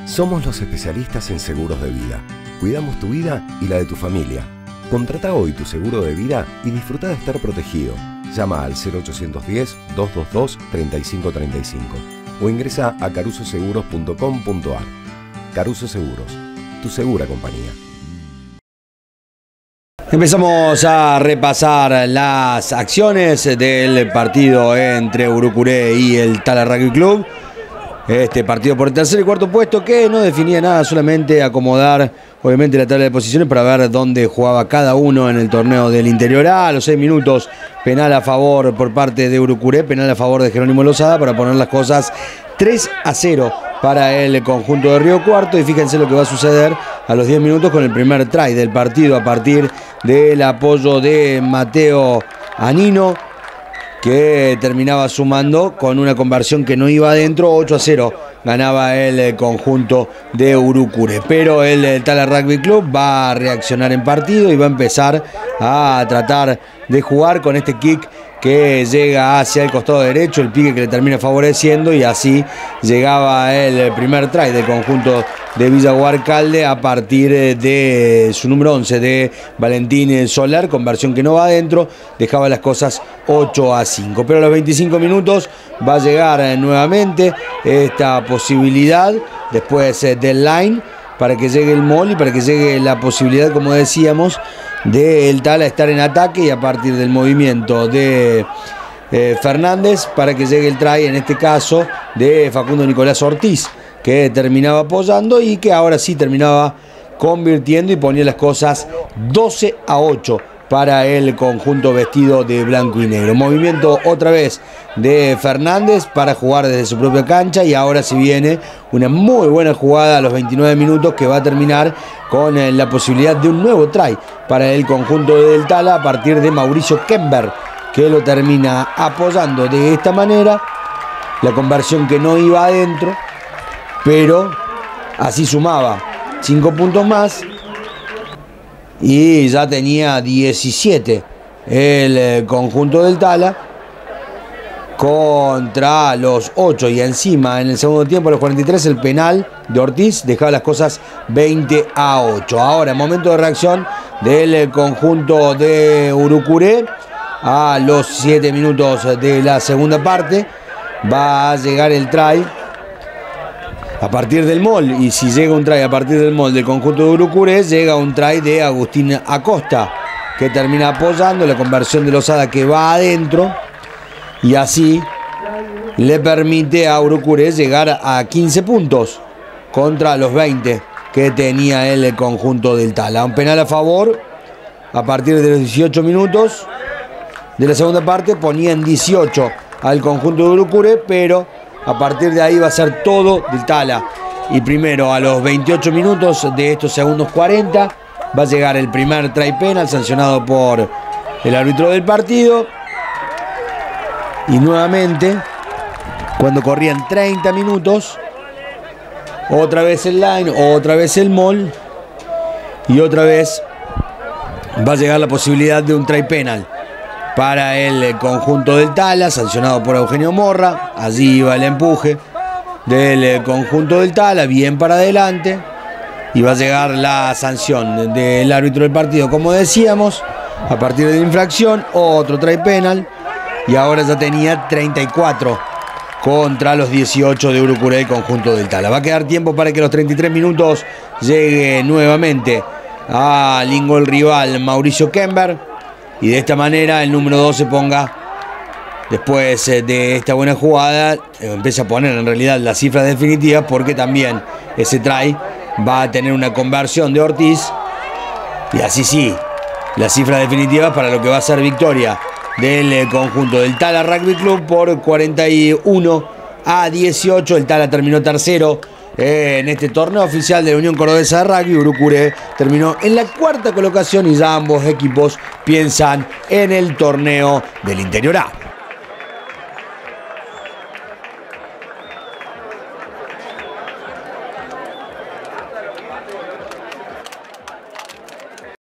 Somos los especialistas en seguros de vida. Cuidamos tu vida y la de tu familia. Contrata hoy tu seguro de vida y disfruta de estar protegido. Llama al 0810-222-3535 o ingresa a carusoseguros.com.ar. Caruso Seguros, tu segura compañía. Empezamos a repasar las acciones del partido entre Urucuré y el Tala Rugby Club. Este partido por el tercer y cuarto puesto que no definía nada, solamente acomodar obviamente la tabla de posiciones para ver dónde jugaba cada uno en el torneo del Interior A. A los 6 minutos, penal a favor por parte de Urucuré, penal a favor de Jerónimo Lozada para poner las cosas 3-0 para el conjunto de Río Cuarto. Y fíjense lo que va a suceder a los 10 minutos con el primer try del partido a partir del apoyo de Mateo Anino, que terminaba sumando con una conversión que no iba adentro. 8-0 ganaba el conjunto de Urucuré. Pero el Tala Rugby Club va a reaccionar en partido y va a empezar a tratar de jugar con este kick que llega hacia el costado derecho, el pique que le termina favoreciendo, y así llegaba el primer try del conjunto de Villaguarcalde a partir de su número 11 de Valentín Solar, conversión que no va adentro, dejaba las cosas 8-5. Pero a los 25 minutos va a llegar nuevamente esta posibilidad después del line para que llegue el mall y para que llegue la posibilidad, como decíamos, del Tala estar en ataque, y a partir del movimiento de Fernández para que llegue el try, en este caso de Facundo Nicolás Ortiz, que terminaba apoyando y que ahora sí terminaba convirtiendo y ponía las cosas 12-8 para el conjunto vestido de blanco y negro. Movimiento otra vez de Fernández para jugar desde su propia cancha, y ahora se viene una muy buena jugada a los 29 minutos que va a terminar con la posibilidad de un nuevo try para el conjunto del Tala a partir de Mauricio Kember, que lo termina apoyando de esta manera. La conversión que no iba adentro, pero así sumaba 5 puntos más y ya tenía 17 el conjunto del Tala contra los 8, y encima en el segundo tiempo a los 43 el penal de Ortiz dejaba las cosas 20-8. Ahora momento de reacción del conjunto de Urucuré a los 7 minutos de la segunda parte. Va a llegar el try a partir del mall, y si llega un try a partir del mall del conjunto de Urucuré, llega un try de Agustín Acosta, que termina apoyando la conversión de Lozada que va adentro, y así le permite a Urucuré llegar a 15 puntos contra los 20 que tenía el conjunto del Tala. Un penal a favor a partir de los 18 minutos de la segunda parte, ponía en 18 al conjunto de Urucuré, pero a partir de ahí va a ser todo del Tala. Y primero a los 28 minutos de estos segundos 40 va a llegar el primer try penal sancionado por el árbitro del partido. Y nuevamente, cuando corrían 30 minutos, otra vez el line, otra vez el mall, y otra vez va a llegar la posibilidad de un try penal para el conjunto del Tala, sancionado por Eugenio Morra. Allí iba el empuje del conjunto del Tala, bien para adelante, y va a llegar la sanción del árbitro del partido, como decíamos, a partir de la infracción, otro try penal, y ahora ya tenía 34 contra los 18 de Urucuré, el conjunto del Tala. Va a quedar tiempo para que a los 33 minutos llegue nuevamente al ingol rival Mauricio Kember, y de esta manera el número 2 se ponga, después de esta buena jugada, empieza a poner en realidad las cifras definitivas, porque también ese try va a tener una conversión de Ortiz, y así sí, las cifras definitivas para lo que va a ser victoria del conjunto del Tala Rugby Club por 41-18. El Tala terminó tercero en este torneo oficial de la Unión Cordobesa de Rugby. Urucuré terminó en la cuarta colocación, y ya ambos equipos piensan en el torneo del Interior A.